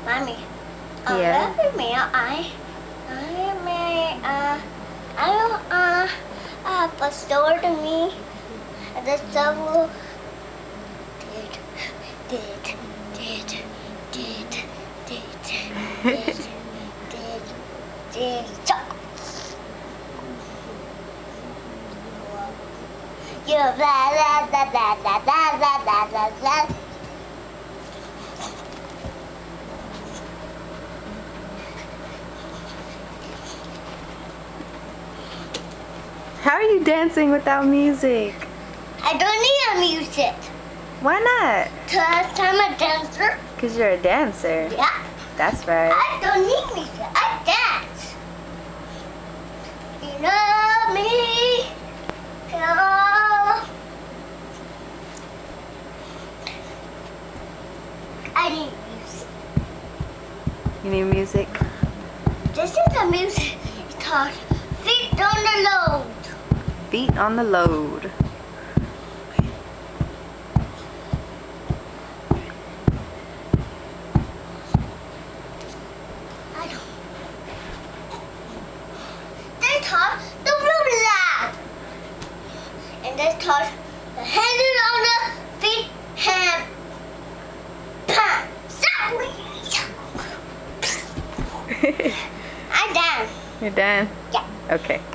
Mommy. Yeah. Every meal I have a store to me. And the So0o did. You blah blah blah blah blah blah blah blah blah. How are you dancing without music? I don't need a music. Why not? Cause I'm a dancer. Because you're a dancer. Yeah. That's right. I don't need music. I dance. You know me. Oh. I need music. You need music? This is the music. It's called Feet on the Load. Feet on the load. This called the blue loud. And this called the hands on the feet hand pump. I'm done. You're done? Yeah. Okay.